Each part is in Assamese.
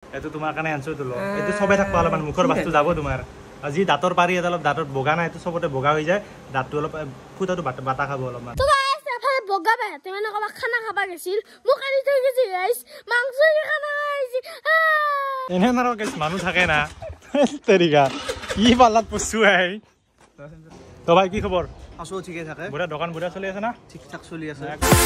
এইটো তোমাৰ কাৰণে আনছো তো এইটো সবে থাকবা অলপমান মুখৰ বস্তু যাব তোমাৰ আজি দাঁতৰ পাৰি এটা অলপ দাঁতত বগা নাই এইটো সবতে বগা হৈ যায় দাঁতটো অলপ ফুটাটো বাটা খাব অলপমান তো গাইস এফালে বগা বাতে মানে কবা খানা খাবা গেছিল মোক আনি থৈ গেছি গাইস মাংস দি খানা খাইছি এনে নাৰো গাইস মানুহ থাকে না তেৰিকা কি পালাত পছু আই তো ভাই কি খবৰ আছো ঠিকে থাকে বুঢ়া দোকান বুঢ়া চলি আছে না ঠিক ঠাক চলি আছে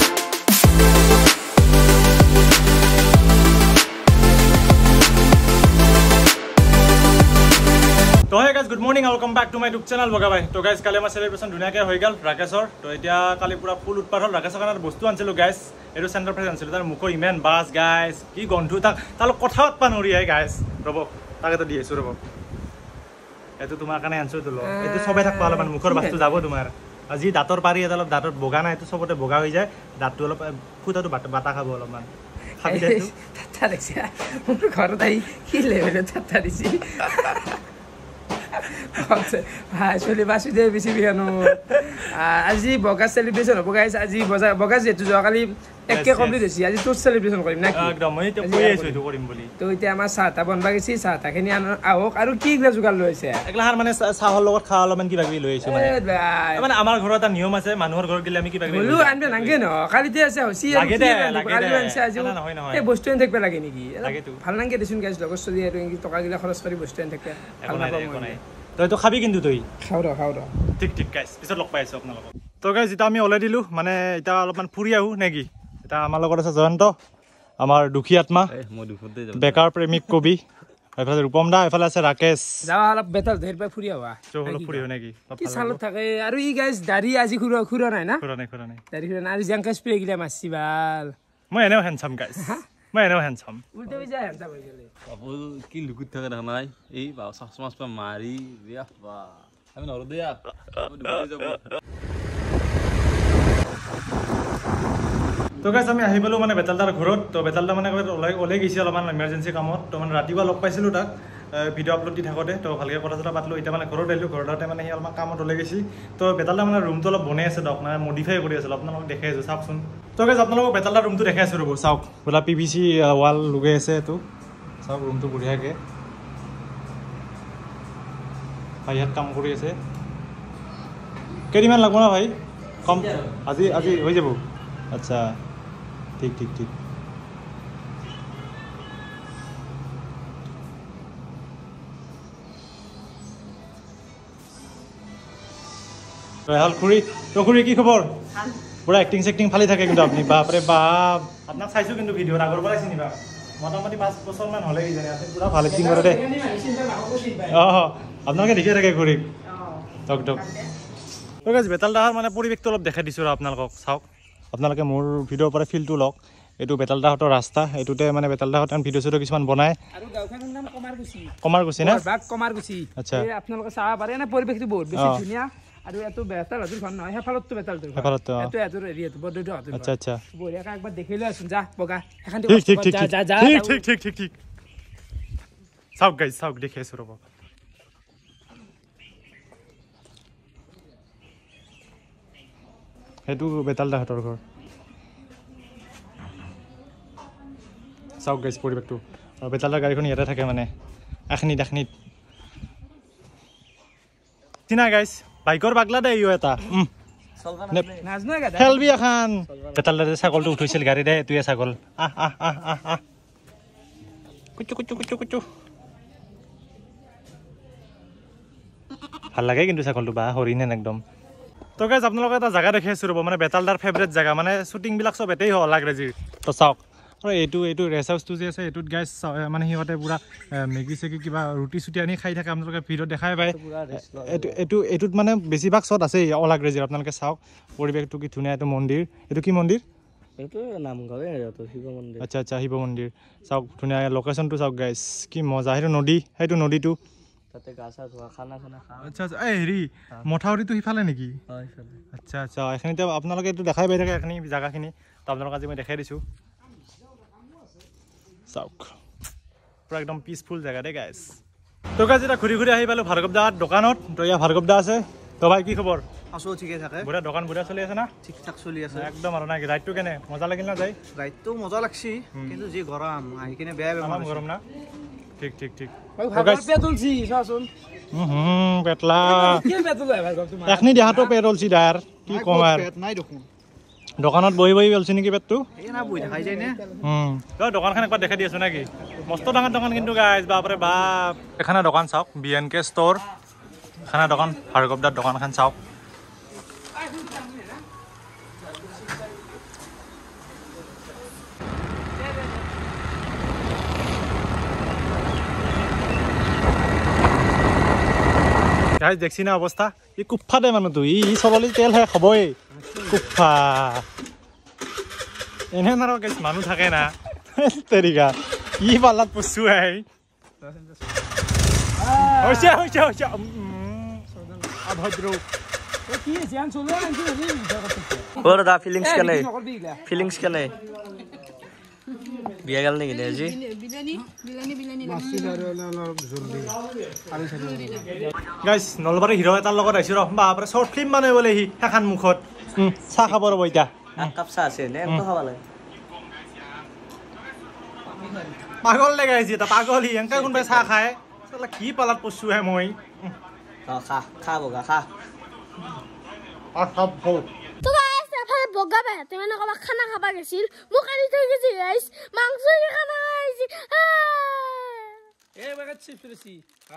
তো hey guys good morning welcome back to my YouTube channel বগা ভাই তো গাইস কালি আমাৰ সেলিব্রেশন ধুনিয়াকে হৈ গল ৰাকেশৰ তো এতিয়া কালি পুৰা ফুল উৎপাত হল ৰাকেশৰ কাৰণে বস্তু আনছিলো গাইস এটো সেন্টার ফ্ৰেছ আনছিলো তাৰ মুখৰ ইমান বাস গাইস কি গন্ধু তাল কথা পাতবা নৰি আই গাইস ৰব তাকে তো দিয়েছো ৰব এটো তোমাৰ কাৰণে আনছো তো এটো সবে থাকবা অলপমান মুখৰ বস্তু যাব তোমাৰ আজি দাঁতৰ পাৰি এটা অলপ দাঁতত বগা নাই এইটো সবতে বগা হৈ যায় দাঁতটো অলপ ফুটাটো বাটা খাব অলপমান খাবি দেটো ঠাট্টা দেখছি মোৰ ঘৰত আহি কি লেভেলে ঠাট্টা দিছি ভাই চলি বাসি দে বেছি বিয়ানো আজি বগা সেলিব্রেশন হ'ব গাইস আজি বগা যেটো যোৱাকালি একে কমপ্লিট হৈছে আজি তোৰ সেলিব্রেশন কৰিম না একদম মই তো কৈ আছো এইটো কৰিম বুলি তো এতিয়া আমাৰ চাহটা বনবা গেছি চাহটাখিনি আহক আৰু কি গলা যোগাৰ লৈছে একলাহার মানে চাহৰ লগত খা অলপমান কিবা কিবি লৈ আইছো মানে আমাৰ ঘৰত এটা নিয়ম আছে মানুহৰ ঘৰত গিলে আমি কিবা কিবি বলু আনবে নাংগে ন কালিতে আছে হসি লাগে দে কালি আনছে আজি নহয় নহয় এই বস্তু এন থাকবে লাগে নেকি লাগে তো ভাল নাংগে দেচোন গাইস লগৰ চলি আৰু টকা গিলা খৰচ কৰি বস্তু এন থাকবে একো নাই তই তো খাবি কিন্তু তুই খাও ৰ ঠিক ঠিক গাইস পিছত লগ পাই আছো আপোনালোকক তো গাইস এটা আমি ওলাই দিলো মানে এটা অলপমান ফুৰি আহো নেকি এটা আমাৰ লগত আছে জয়ন্ত আমাৰ দুখী আত্মা বেকাৰ প্ৰেমিক কবি এফালে ৰূপম দা এফালে আছে ৰাকেশ যাও অলপ বেতাল ধেৰ পাই ফুৰি আৱা চহল ফুৰিও নেকি কি চালত থাকে আৰু ই গাইস দাড়ি আজি খুৰা নাই না খুৰা নাই দাড়ি খুৰা নাই আৰু জাংকা স্প্ৰে গিলা মাছি বাল মই এনেও হ্যান্ডসাম গাইস মই এনেও হ্যান্ডসাম উল্টে হৈ যায় হেনটা হৈ গেলে আপু কি লুকুত থাকে দেখা নাই এই বা চশমাস পা মারি বিয়া বা আমি নর দিয়া ডুবে যাব তো গাইস আমি আহি পালো মানে বেতালদাৰ ঘৰত তো বেতালদা মানে ওলাই গৈছে অলপমান ইমাৰ্জেঞ্চি কামত তো মানে ৰাতিপুৱা লগ পাইছিলো তাক ভিডিঅ' আপলোড দি থাকোঁতে তো ভালকৈ কথা চথা পাতলো এতিয়া মানে ঘৰত আহিলোঁ ঘৰতে মানে সি অলপমান কামত ওলাই গৈছে তো বেতালদা মানে ৰুমটো অলপ বনাই আছে দিয়ক মানে মডিফাই কৰি আছিল আপোনালোকক দেখাই আছোঁ চাওকচোন তো গাইস আপোনালোকক বেতালদাৰ ৰুমটো দেখাই আছোঁ ৰ'ব চাওক বোলা PVC ৱাল লগাই আছে এইটো চাওক ৰুমটো বঢ়িয়াকৈ ভাই ইয়াত কাম কৰি আছে কেইদিনমান লাগব না ভাই কম আজি হৈ যাব আচ্ছা ঠিক খুৰী কি খবৰ পুৰা এক্টিং চেক্টিং ফালি থাকে কিন্তু আপুনি বাপৰে বাপ আপোনাক চাইছোঁ কিন্তু ভিডিঅ'ত আগৰ পৰাই চিনিবা মোটামুটি 5 বছৰমান হ'লে কিজানি আছে পুৰা ভাল এক্টিং কৰে দেই আপোনালোকে দেখিয়ে থাকে খুৰীক টক বেতালদাৰ মানে পৰিৱেশটো অলপ দেখাই দিছোঁ আপোনালোকক চাওক আপোনালোকে মোৰ ভিডিঅ'ৰ পৰা ফিলটো লওক এইটো বেতালদাহঁতৰ ৰাস্তা এইটোতে মানে বেতালদাহঁত ভিডিঅ' চিডিঅ' কিছুমান বনায় আৰু গাঁওখনৰ নাম কমাৰকুছি না কমাৰকুছি আচ্ছা আপোনালোকে চাব পাৰে না পৰিৱেশটো বহুত বেছি ধুনীয়া আৰু এটো বেতাল হাতুৰ ঘৰ নহয় হেফালতটো বেতালটো এটো এটোৰ এৰিয়াটো বড়টো হাতুৰ আচ্ছা বঢ়িয়াকৈ একবাৰ দেখিলৈ আছোন যা বগা এখন ঠিক চাওক গাইছ চাওক দেখি আছোঁ ৰ'ব সেইটো বেতালদাহঁতৰ ঘৰ চাওক গাইছ পৰিৱেশটো আৰু বেতালদাৰ গাড়ীখন ইয়াতে থাকে মানে এখনিত চিনা গাইছ বাইকৰ বাগলা দে ইও এটা খেলবি এখন বেতালদাৰ ছাগলটো উঠিছিল গাড়ী দে এইটোৱে ছাগল কুচু ভাল লাগে কিন্তু ছাগলটো বা হৰিণেন একদম তো গাইজ আপোনালোকে এটা জেগা দেখি আছোঁ ৰ'ব মানে বেতালদাৰ ফেভৰেট জেগা মানে শ্বুটিংবিলাক চব এতেই হ'ল লাগৰেজিৰ তো চাওক আৰু এইটো ৰেষ্ট হাউচটো যে আছে এইটোত গাইজ মানে সিহঁতে পূৰা মেগী চেগি কিবা ৰুটি চুটি আনি খাই থাকে আপোনালোকে ভিডিঅ'ত দেখাই পায় এইটোত মানে বেছিভাগ শ্বট আছে অলাগ্ৰেজিৰ আপোনালোকে চাওক পৰিৱেশটো কি ধুনীয়া এইটো মন্দিৰ এইটো কি মন্দিৰ আচ্ছা শিৱ মন্দিৰ চাওক ধুনীয়া লোকেশ্যনটো চাওক গাইজ কি মজা সেইটো নদীটো আচ্ছা হেৰি মথাউৰিটো সিফালে নেকি আচ্ছা এইখিনিতে আপোনালোকে এইটো দেখাই পাই থাকে এইখিনি জেগাখিনি তো আপোনালোকক আজি মই দেখাই দিছোঁ চাওক পুৰা একদম পিচফুল জেগা দেই গাইজ তো গাইজ এতিয়া ঘূৰি আহি পালোঁ ভাৰ্গৱ দাৰ দোকানত তো ইয়াৰ ভাৰ্গৱ দা আছে তো ভাই কি খবৰ আছো ঠিকে থাকে বুঢ়া দোকান বুঢ়া চলি আছে না ঠিক ঠাক চলি আছে একদম আৰু নাই ৰাইডটো কেনে মজা লাগিল না যাই ৰাইডটো মজা লাগছি কিন্তু যি গৰম আহি কিনে বেয়া বেমাৰ গৰম না ঠিক ঠিক ঠিক পেটুলছি চাচোন পেটলা কি পেটুল হয় ভাই তোমাৰ এখনি দেহাটো পেটলছি দাৰ কি কম আৰু পেট নাই দেখোন দোকানত বহি বহি পেলছি নেকি পেটটো এই না বহি দেখাই যায় নে তই দোকানখন একবাৰ দেখাই দি আছো নাকি মস্ত ডাঙৰ দোকান কিন্তু গাইজ বাপৰে বাপ এখানা দোকান চাওক BNK ষ্ট'ৰ এখানা দোকান ভাৰ্গৱদাৰ দোকানখন চাওক গাইজ দেখছি না অৱস্থা ই কুফা দে মানুহটো ই চললি তেল হে খবই কুফা এনে আৰু গাইজ মানুহ থাকে না তেৰিকা কি পাল্লাত পৰছো আহি হৈছে অভদ্ৰ কি জ্ঞান চলে আনছি ওর দা ফিলিংস কেনে বিয়া গেল নেকি আজি গাইজ নলবাৰী হিৰো এটাৰ লগত আহিছো ৰ বাপৰে শ্বৰ্ট ফিল্ম মানে বোলে সি সেইখান মুখত চাহ খাব ৰ'ব এতিয়া এক কাপ চাহ আছে নে এমটো খাব লাগে পাগল লেগে আহিছে এটা পাগল সি এনেকৈ কোনোবাই চাহ খায় কি পালাত পৰছো হে মই খা বগা খা তো গাইছ এফালে বগা বাহঁতে মানে ক'ৰবাত খানা খাব গৈছিল মোক আনি থৈ গৈছে গাইছ মাংস দি খানা খাইছে এই বাগাত চিপ ফিরছি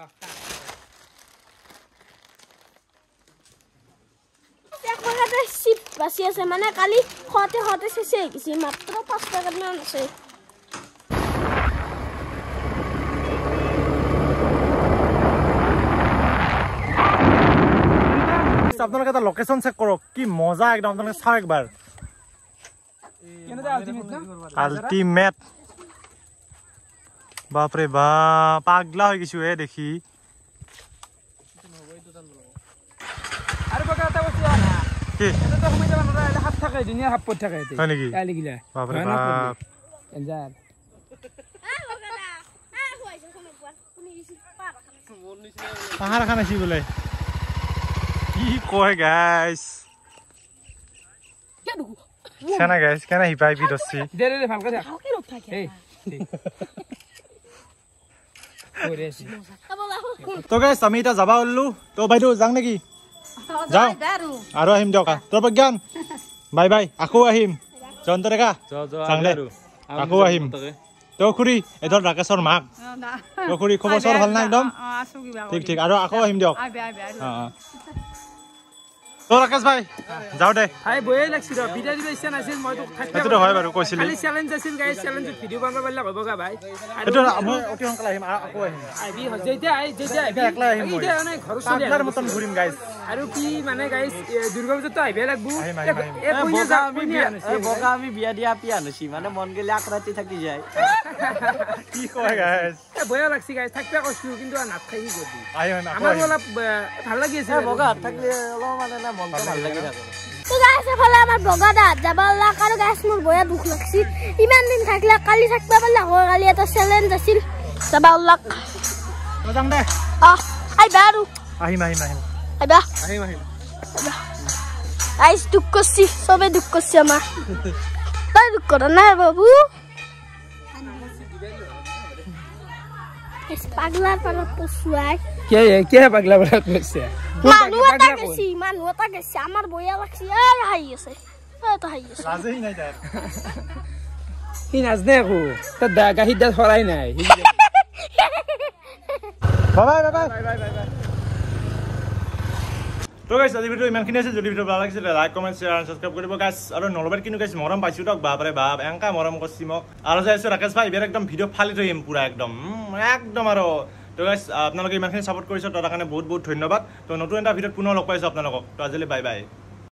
এক বাগাতে চিপ বাচি আছে মানে কালি খতে চেছে হৈ গৈছে মাত্ৰ 5 পেকেট মান আছে আপোনালোকে এটা লোকেশ্যন চেক কৰক কি মজা একদম আপোনালোকে চাওক একবাৰ আল্টিমেট বাপৰে বাপ পাগলা হৈ গৈছো হে দেখি আৰু বাগা এটা বস্তু কি এটা তো সময় যাবা না হাত থাকে দুনিয়া হাত পট থাকে হয় নেকি কালি গিলা বাপৰে বাপ এনজার বগালা হইছে কোন কোন কোনি দিছি পাবা পাহাৰ খান আছি বোলে কি কয় গাইছ কেনা গাইছ কেনা হিপাই পি দছি দে ভালকে দেখ এই ওরেছি তো গাইছ আমি এটা যাবা ওললো তো বাইদেউ যাং নেকি যাও আৰু আহিম দিয়ক তোৰ প্ৰজ্ঞান বাই বাই আকৌ আহিম জয়ন্তৰেকা চাংলে আকৌ আহিম তো খুৰী এডৰ ৰাকেশৰ মাক তো খুৰী খবৰ চৰ ভাল না একদম ঠিক ঠিক আৰু আকৌ আহিম দিয়ক তো ৰাকেশ ভাই যাও দে ভাই বয়ে লাগছিল ভিডিও দিব ইচ্ছা নাছিল মই তো থাকতে এটো হয় বাৰু কৈছিলি খালি চ্যালেঞ্জ আছিল গাইস চ্যালেঞ্জ ভিডিও বনাব পাৰিলে হ'বগা ভাই এটো মই অতি সোনকালে আহিম আকৌ আহিম আইবি যেটা একলা আহিম মই মানে ঘৰ চলি পাগলাৰ মতন ঘূৰিম গাইছ আৰু কি মানে গাইস দুৰ্গা পূজাত তো আইবে লাগবো বগা আমি বিয়া দিয়া পিয়া নছি মানে মন গেলে আকৰাতি থাকি যায় কি কয় গাইছ বয়া লাগছি গাইস থাকতে কষ্ট কিন্তু নাত থাকি গদি আহিম আমাৰ অলপ ভাল লাগি আছে বগা থাকলে অলপ মানে না মনটো ভাল লাগি থাকে তো গাইছ এফালে আমাৰ বগা দাঁত যাব লাগ আৰু গাইছ মোৰ বয়া দুখ লাগছি ইমান দিন থাকিলে কালি থাকবা পাৰলা হয় কালি এটা চ্যালেঞ্জ আছিল যাব লাগ যাং দে আইবা আৰু আহিম আহিম আহিম আইবা আহিম আহিম গাইছ দুখ করছি সবে দুখ করছি আমার তাই দুখ করা না বাবু পাগলার পারত পশুয়াই কে পাগলা বলা কইছে মানুহ এটা গেছি আমার বইয়া লাগছি এই হাই আছে তো হাই আছে লাজেই নাই তার হি নাজনে কো তা গাহিদ দা হৰাই নাই বাই বাই তো গাইছ আজি ভিডিও ইমানখিনি আছে যদি ভিডিও ভাল লাগিছে লাইক কমেন্ট শেয়াৰ আৰু সাবস্ক্ৰাইব কৰিব গাইছ আৰু নলবাৰীত কিনো গাইছ মৰম পাইছো দক বাপৰে বাপ এংকা মৰম কৰছি মোক আৰু যাইছো ৰাকেশ ভাই এবাৰ একদম ভিডিও ফালি থৈম পুৰা একদম আৰু তো গাইছ আপোনালোকে ইমানখিনি সাপোৰ্ট কৰিছে তাৰ কাৰণে বহুত বহুত ধন্যবাদ তো নতুন এটা ভিডিওত পুনৰ লগ পাইছো আপোনালোকক তো আজিলৈ বাই বাই